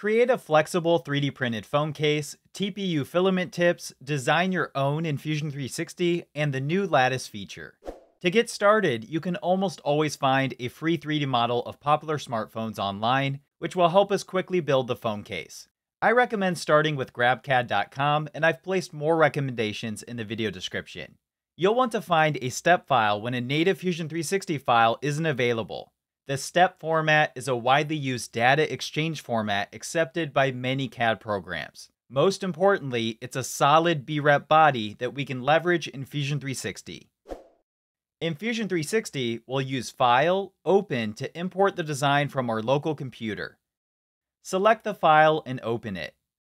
Create a flexible 3D printed phone case, TPU filament tips, design your own in Fusion 360, and the new lattice feature. To get started, you can almost always find a free 3D model of popular smartphones online, which will help us quickly build the phone case. I recommend starting with grabcad.com, and I've placed more recommendations in the video description. You'll want to find a step file when a native Fusion 360 file isn't available. The STEP format is a widely used data exchange format accepted by many CAD programs. Most importantly, it's a solid BREP body that we can leverage in Fusion 360. In Fusion 360, we'll use File, Open to import the design from our local computer. Select the file and open it.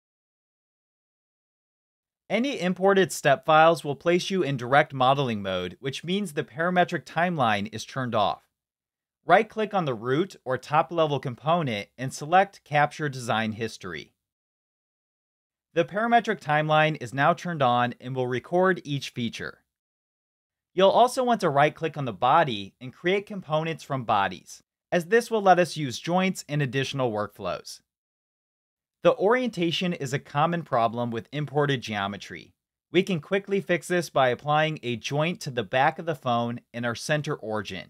Any imported step files will place you in direct modeling mode, which means the parametric timeline is turned off. Right-click on the root or top-level component and select Capture Design History. The parametric timeline is now turned on and will record each feature. You'll also want to right-click on the body and create components from bodies, as this will let us use joints and additional workflows. The orientation is a common problem with imported geometry. We can quickly fix this by applying a joint to the back of the phone in our center origin.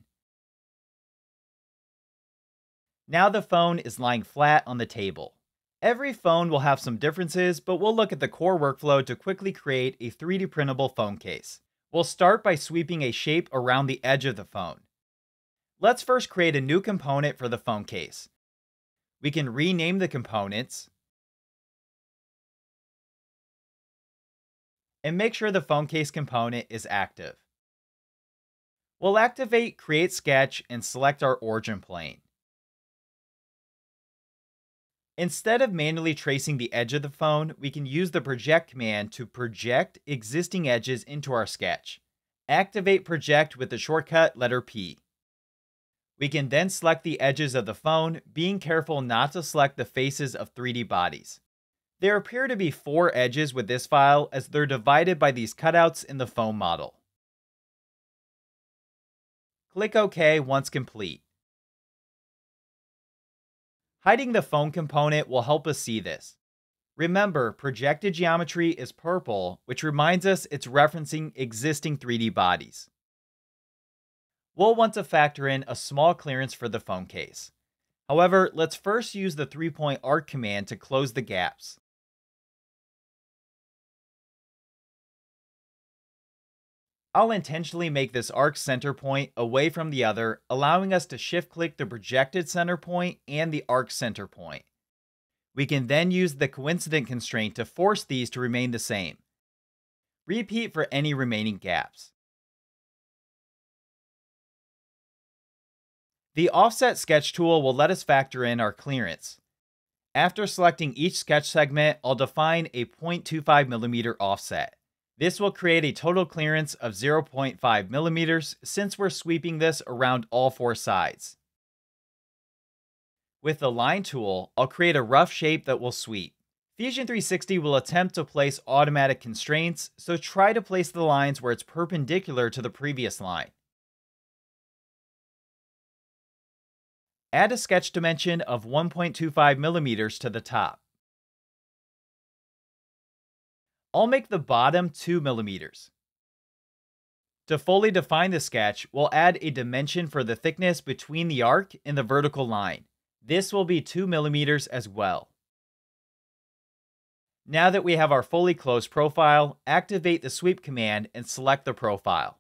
Now the phone is lying flat on the table. Every phone will have some differences, but we'll look at the core workflow to quickly create a 3D printable phone case. We'll start by sweeping a shape around the edge of the phone. Let's first create a new component for the phone case. We can rename the components and make sure the phone case component is active. We'll activate Create Sketch and select our origin plane. Instead of manually tracing the edge of the phone, we can use the Project command to project existing edges into our sketch. Activate Project with the shortcut letter P. We can then select the edges of the phone, being careful not to select the faces of 3D bodies. There appear to be 4 edges with this file, as they're divided by these cutouts in the phone model. Click OK once complete. Hiding the phone component will help us see this. Remember, projected geometry is purple, which reminds us it's referencing existing 3D bodies. We'll want to factor in a small clearance for the phone case. However, let's first use the 3-point arc command to close the gaps. I'll intentionally make this arc center point away from the other, allowing us to shift-click the projected center point and the arc center point. We can then use the coincident constraint to force these to remain the same. Repeat for any remaining gaps. The Offset Sketch tool will let us factor in our clearance. After selecting each sketch segment, I'll define a 0.25mm offset. This will create a total clearance of 0.5 millimeters since we're sweeping this around all 4 sides. With the Line tool, I'll create a rough shape that will sweep. Fusion 360 will attempt to place automatic constraints, so try to place the lines where it's perpendicular to the previous line. Add a sketch dimension of 1.25 millimeters to the top. I'll make the bottom 2 millimeters. To fully define the sketch, we'll add a dimension for the thickness between the arc and the vertical line. This will be 2 millimeters as well. Now that we have our fully closed profile, activate the sweep command and select the profile.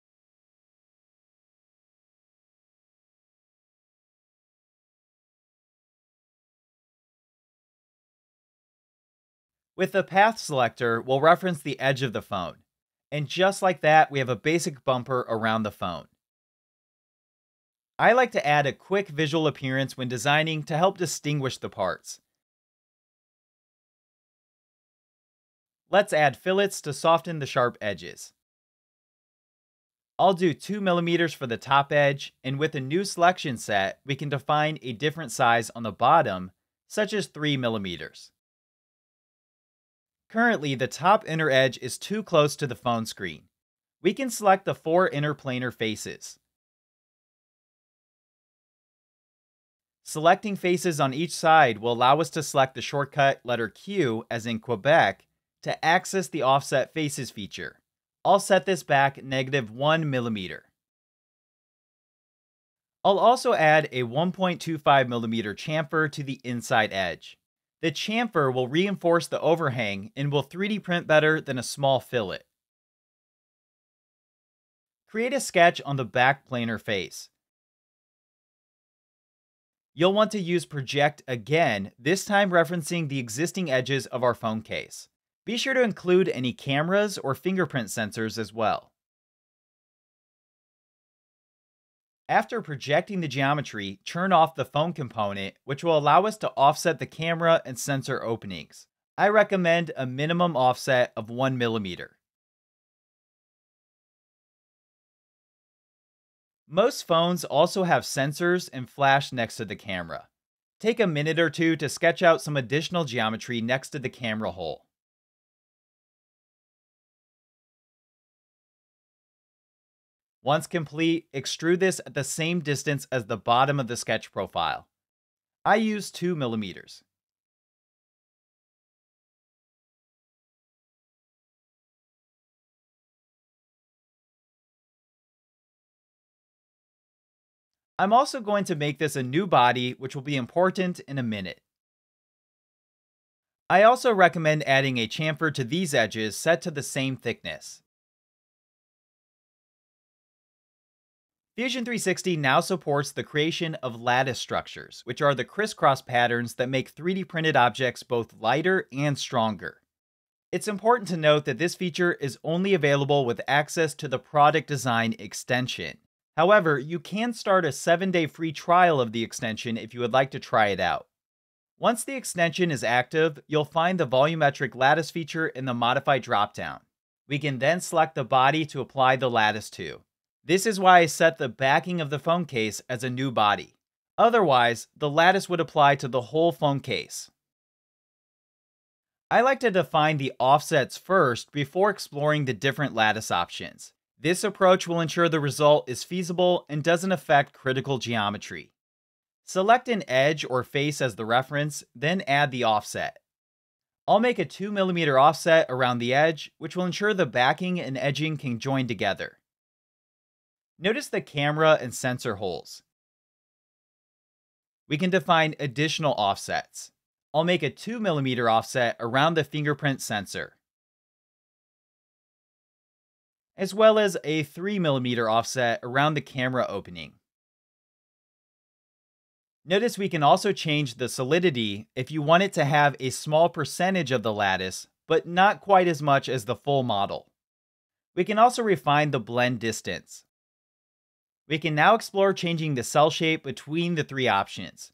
With the path selector, we'll reference the edge of the phone. And just like that, we have a basic bumper around the phone. I like to add a quick visual appearance when designing to help distinguish the parts. Let's add fillets to soften the sharp edges. I'll do 2 millimeters for the top edge, and with a new selection set, we can define a different size on the bottom, such as 3 millimeters. Currently, the top inner edge is too close to the phone screen. We can select the 4 interplanar faces. Selecting faces on each side will allow us to select the shortcut letter Q, as in Quebec, to access the Offset Faces feature. I'll set this back -1 mm. I'll also add a 1.25 mm chamfer to the inside edge. The chamfer will reinforce the overhang and will 3D print better than a small fillet. Create a sketch on the back planar face. You'll want to use Project again, this time referencing the existing edges of our phone case. Be sure to include any cameras or fingerprint sensors as well. After projecting the geometry, turn off the phone component, which will allow us to offset the camera and sensor openings. I recommend a minimum offset of 1 mm. Most phones also have sensors and flash next to the camera. Take a minute or two to sketch out some additional geometry next to the camera hole. Once complete, extrude this at the same distance as the bottom of the sketch profile. I use 2 mm. I'm also going to make this a new body, which will be important in a minute. I also recommend adding a chamfer to these edges set to the same thickness. Fusion 360 now supports the creation of lattice structures, which are the crisscross patterns that make 3D printed objects both lighter and stronger. It's important to note that this feature is only available with access to the product design extension. However, you can start a 7-day free trial of the extension if you would like to try it out. Once the extension is active, you'll find the volumetric lattice feature in the Modify dropdown. We can then select the body to apply the lattice to. This is why I set the backing of the phone case as a new body. Otherwise, the lattice would apply to the whole phone case. I like to define the offsets first before exploring the different lattice options. This approach will ensure the result is feasible and doesn't affect critical geometry. Select an edge or face as the reference, then add the offset. I'll make a 2 mm offset around the edge, which will ensure the backing and edging can join together. Notice the camera and sensor holes. We can define additional offsets. I'll make a 2 mm offset around the fingerprint sensor, as well as a 3 mm offset around the camera opening. Notice we can also change the solidity if you want it to have a small percentage of the lattice, but not quite as much as the full model. We can also refine the blend distance. We can now explore changing the cell shape between the three options.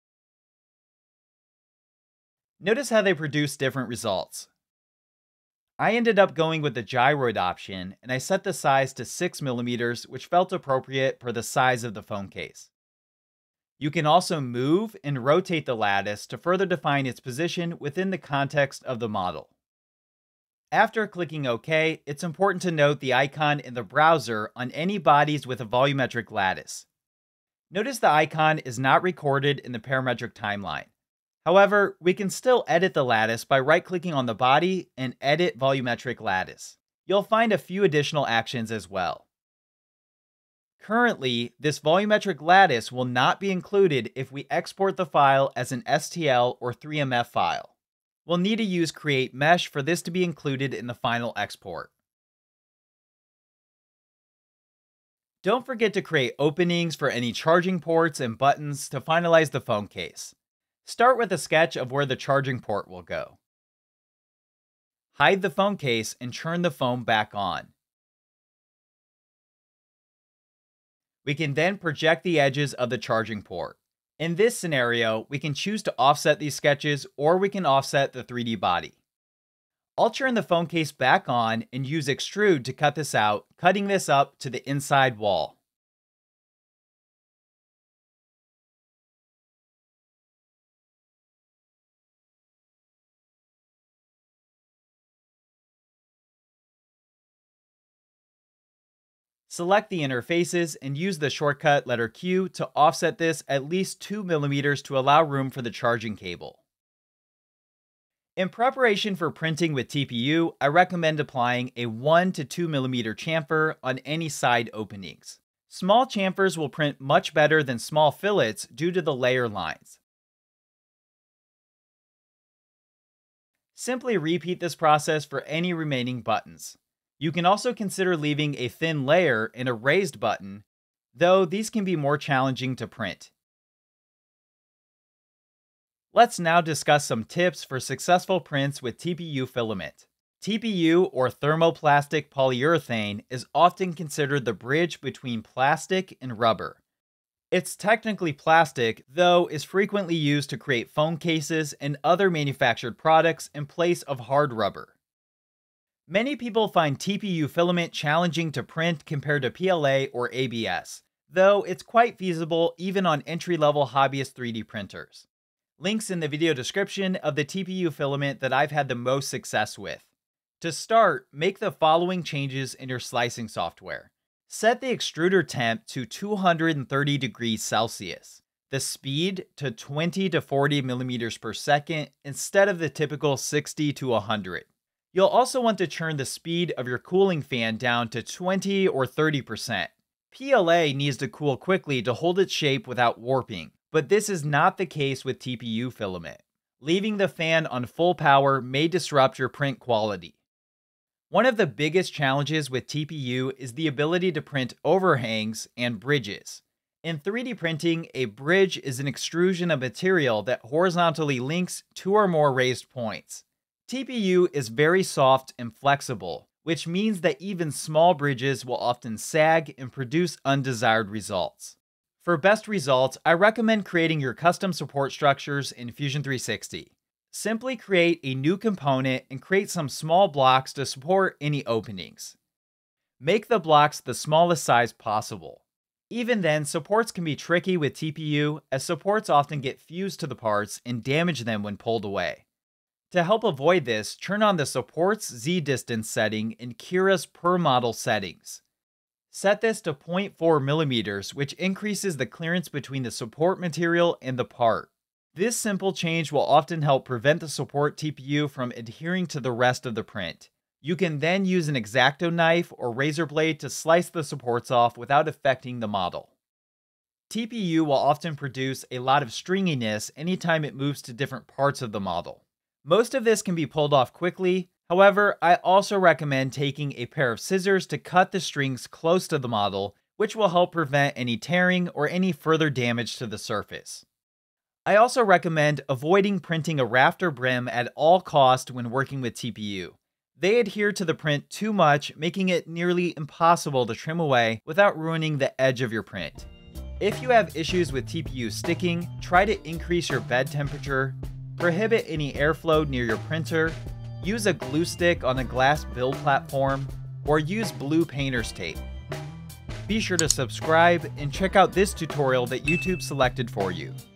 Notice how they produce different results. I ended up going with the gyroid option, and I set the size to 6 mm, which felt appropriate for the size of the phone case. You can also move and rotate the lattice to further define its position within the context of the model. After clicking OK, it's important to note the icon in the browser on any bodies with a volumetric lattice. Notice the icon is not recorded in the parametric timeline. However, we can still edit the lattice by right-clicking on the body and Edit Volumetric Lattice. You'll find a few additional actions as well. Currently, this volumetric lattice will not be included if we export the file as an STL or 3MF file. We'll need to use Create Mesh for this to be included in the final export. Don't forget to create openings for any charging ports and buttons to finalize the phone case. Start with a sketch of where the charging port will go. Hide the phone case and turn the phone back on. We can then project the edges of the charging port. In this scenario, we can choose to offset these sketches, or we can offset the 3D body. I'll turn the phone case back on and use Extrude to cut this out, cutting this up to the inside wall. Select the interfaces and use the shortcut letter Q to offset this at least 2 mm to allow room for the charging cable. In preparation for printing with TPU, I recommend applying a 1 to 2 mm chamfer on any side openings. Small chamfers will print much better than small fillets due to the layer lines. Simply repeat this process for any remaining buttons. You can also consider leaving a thin layer in a raised button, though these can be more challenging to print. Let's now discuss some tips for successful prints with TPU filament. TPU, or thermoplastic polyurethane, is often considered the bridge between plastic and rubber. It's technically plastic, though is frequently used to create phone cases and other manufactured products in place of hard rubber. Many people find TPU filament challenging to print compared to PLA or ABS, though it's quite feasible even on entry-level hobbyist 3D printers. Links in the video description of the TPU filament that I've had the most success with. To start, make the following changes in your slicing software. Set the extruder temp to 230 degrees Celsius, the speed to 20 to 40 millimeters per second instead of the typical 60 to 100. You'll also want to turn the speed of your cooling fan down to 20 or 30%. PLA needs to cool quickly to hold its shape without warping, but this is not the case with TPU filament. Leaving the fan on full power may disrupt your print quality. One of the biggest challenges with TPU is the ability to print overhangs and bridges. In 3D printing, a bridge is an extrusion of material that horizontally links two or more raised points. TPU is very soft and flexible, which means that even small bridges will often sag and produce undesired results. For best results, I recommend creating your custom support structures in Fusion 360. Simply create a new component and create some small blocks to support any openings. Make the blocks the smallest size possible. Even then, supports can be tricky with TPU, as supports often get fused to the parts and damage them when pulled away. To help avoid this, turn on the support's Z-distance setting in Cura's per model settings. Set this to 0.4 millimeters, which increases the clearance between the support material and the part. This simple change will often help prevent the support TPU from adhering to the rest of the print. You can then use an X-Acto knife or razor blade to slice the supports off without affecting the model. TPU will often produce a lot of stringiness anytime it moves to different parts of the model. Most of this can be pulled off quickly. However, I also recommend taking a pair of scissors to cut the strings close to the model, which will help prevent any tearing or any further damage to the surface. I also recommend avoiding printing a rafter brim at all costs when working with TPU. They adhere to the print too much, making it nearly impossible to trim away without ruining the edge of your print. If you have issues with TPU sticking, try to increase your bed temperature, prohibit any airflow near your printer, use a glue stick on a glass build platform, or use blue painter's tape. Be sure to subscribe and check out this tutorial that YouTube selected for you.